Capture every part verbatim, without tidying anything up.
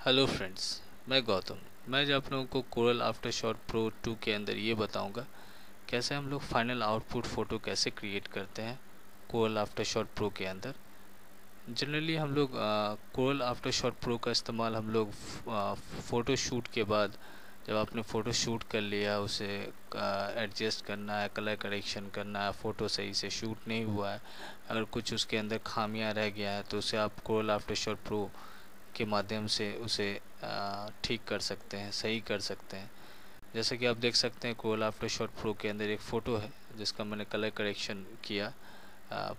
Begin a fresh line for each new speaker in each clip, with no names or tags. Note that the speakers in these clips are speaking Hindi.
हेलो फ्रेंड्स, मैं गौतम। मैं जो आप लोगों को Corel AfterShot Pro two के अंदर ये बताऊंगा कैसे हम लोग फाइनल आउटपुट फ़ोटो कैसे क्रिएट करते हैं कोरल आफ्टर शॉट प्रो के अंदर। जनरली हम लोग कोरल आफ्टर शॉट प्रो का इस्तेमाल हम लोग फ़ोटो शूट के बाद, जब आपने फ़ोटो शूट कर लिया, उसे एडजस्ट करना है, कलर करेक्शन करना है, फ़ोटो सही से शूट नहीं हुआ है, अगर कुछ उसके अंदर खामियां रह गया है तो उसे आप कोरल आफ्टर शॉट प्रो के माध्यम से उसे ठीक कर सकते हैं, सही कर सकते हैं। जैसे कि आप देख सकते हैं कोरल आफ्टर शॉट प्रो के अंदर एक फ़ोटो है जिसका मैंने कलर करेक्शन किया। आ,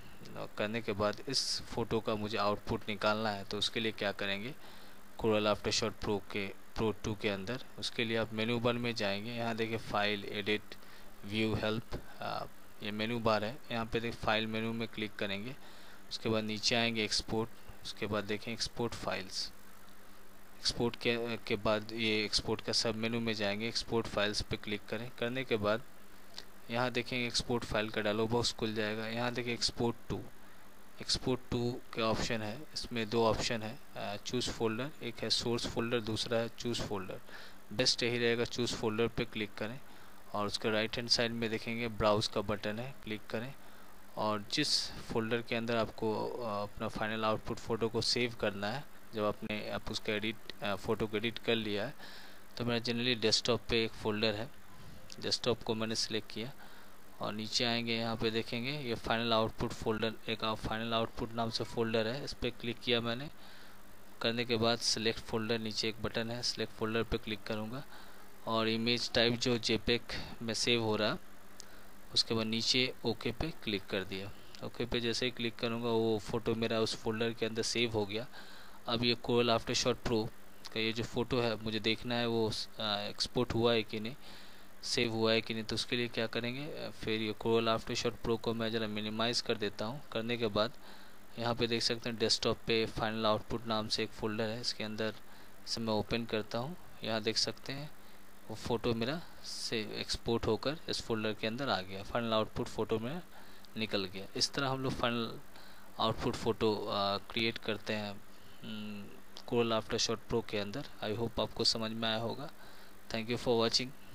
करने के बाद इस फ़ोटो का मुझे आउटपुट निकालना है, तो उसके लिए क्या करेंगे, कोरल आफ्टर शॉट प्रो के प्रो टू के अंदर उसके लिए आप मेनू बार में जाएंगे। यहाँ देखिए फाइल, एडिट, व्यू, हेल्प, ये मेनू बार है। यहाँ पे देखिए फाइल मेनू में क्लिक करेंगे, उसके बाद नीचे आएंगे एक्सपोर्ट, उसके बाद देखें एक्सपोर्ट फाइल्स। एक्सपोर्ट के के बाद ये एक्सपोर्ट का सब मेनू में जाएंगे, एक्सपोर्ट फाइल्स पे क्लिक करें। करने के बाद यहाँ देखेंगे एक्सपोर्ट फाइल का डायलॉग बॉक्स खुल जाएगा। यहाँ देखिए एक्सपोर्ट टू, एक्सपोर्ट टू के ऑप्शन है। इसमें दो ऑप्शन है, चूज़ फोल्डर, एक है सोर्स फोल्डर, दूसरा है चूज़ फोल्डर। बेस्ट यही रहेगा चूज़ फोल्डर पे क्लिक करें और उसके राइट हैंड साइड में देखेंगे ब्राउज़ का बटन है, क्लिक करें और जिस फोल्डर के अंदर आपको अपना फाइनल आउटपुट फ़ोटो को सेव करना है, जब आपने आप उसका एडिट फ़ोटो को एडिट कर लिया है, तो मेरा जनरली डेस्कटॉप पे एक फ़ोल्डर है, डेस्कटॉप को मैंने सेलेक्ट किया और नीचे आएंगे, यहाँ पे देखेंगे ये फाइनल आउटपुट फ़ोल्डर, एक फाइनल आउटपुट नाम से फ़ोल्डर है, इस पर क्लिक किया मैंने। करने के बाद सिलेक्ट फ़ोल्डर, नीचे एक बटन है, सिलेक्ट फ़ोल्डर पे क्लिक करूँगा और इमेज टाइप जो जेपेक में सेव हो रहा, उसके बाद नीचे ओके पे क्लिक कर दिया। ओके पे जैसे ही क्लिक करूँगा वो फ़ोटो मेरा उस फोल्डर के अंदर सेव हो गया। अब ये कोरल आफ्टर शॉट प्रो का ये जो फ़ोटो है मुझे देखना है वो एक्सपोर्ट हुआ है कि नहीं, सेव हुआ है कि नहीं। तो उसके लिए क्या करेंगे, फिर ये कोरल आफ्टर शॉट प्रो को मैं ज़रा मिनिमाइज़ कर देता हूँ। करने के बाद यहाँ पे देख सकते हैं डेस्कटॉप पे फाइनल आउटपुट नाम से एक फ़ोल्डर है, इसके अंदर इसे मैं ओपन करता हूँ। यहाँ देख सकते हैं वो फ़ोटो मेरा से एक्सपोर्ट होकर इस फोल्डर के अंदर आ गया, फाइनल आउटपुट फ़ोटो मेरा निकल गया। इस तरह हम लोग फाइनल आउटपुट फ़ोटो क्रिएट करते हैं कोरल आफ्टर शॉट प्रो के अंदर। आई होप आपको समझ में आया होगा। Thank you for watching.